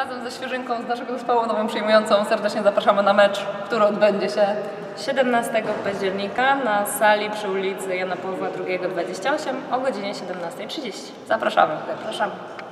razem ze świeżynką z naszego zespołu, nową przyjmującą, serdecznie zapraszamy na mecz, który odbędzie się 17 października na sali przy ulicy Jana Pawła II 28 o godzinie 17:30. Zapraszamy. Zapraszamy.